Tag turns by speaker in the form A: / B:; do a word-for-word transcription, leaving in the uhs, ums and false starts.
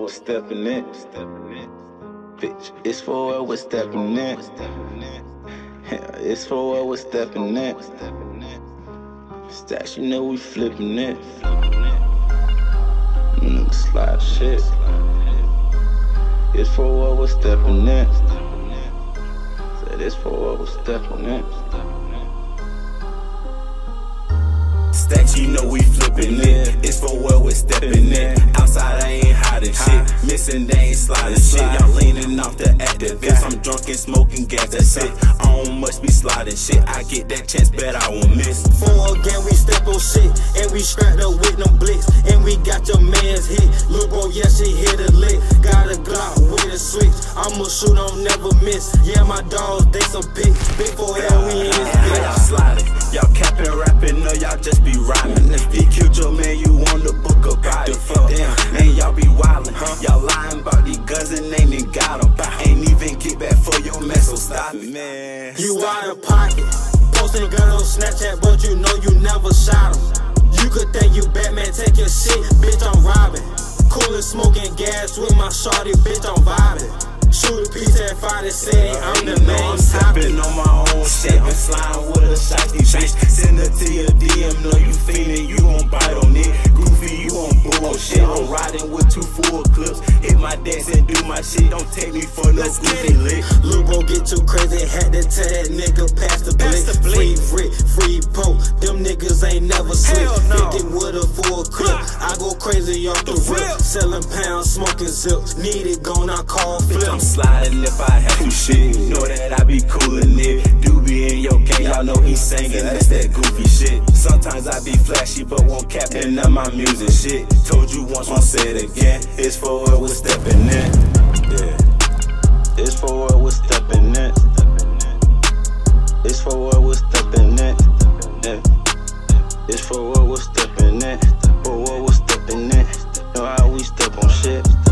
A: we're stepping in. Bitch, it's for what we're stepping in. Yeah, it's for what we're stepping in. Stacks, you know we flipping it. Mm, slide shit. It's for what we're stepping in. Said it's for what we're stepping in.
B: Stacks, you know we flippin' it. It's for what we're steppin' in. Outside I ain't hiding shit. Missing, they ain't sliding shit. Y'all leaning off the activists. I'm drunk and smoking gas, that's it. I don't must be sliding shit. I get that chance, bet I won't miss.
C: For again, we step on shit. And we strapped up with them blicks. And we got your man's hit. Lil' bro, yeah, she hit a lick. Got a Glock with a switch. I'ma shoot, I'll never miss. Yeah, my dogs, they some pics. Big four L, we in this bitch.
B: Y'all sliding, y'all capping, rapping, no, y'all just be rhyming. He killed your man, you on the book about it. Damn, and y'all be wildin'. Y'all lying about these guns and ain't even got them. Ain't even get back for your mess, so stop it, man.
C: You out of pocket, posting guns on Snapchat, but you know you never shot him. You could think you Batman, take your shit, bitch, I'm robbing. Coolin' smoking gas with my shorty, bitch, I'm vibing. Shootah P said Friday City, I'm the main
B: I'm stepping on my own shit. I'm sliding with a shotty bitch. Send her to your D M, know you fiendin', you gon' bite on it. Goofy, you on bullshit. I'm riding with two full clips. Hit my dance and do my shit. Don't take me for no goofy lick.
C: Lil' bro get too crazy, had to tell that nigga pass the blick. Free Riq, free Po, them niggas ain't never sleep. fifty with a full clip, I go crazy off the rip. Selling pounds, smoking zips, need it gone, I call flip.
B: I'm sliding if I have to shit. Know that I be coolin' it. Do be in your gang, y'all know he's singing. That's that goofy shit. Sometimes I be flashy, but won't cap in on my music shit. Told you once, won't say it again. It's for what we're stepping in.
A: Yeah. It's for what we're stepping in. It's for what we're stepping in. Yeah. It's for what we're stepping in. For what we're stepping in. Know how we step on shit.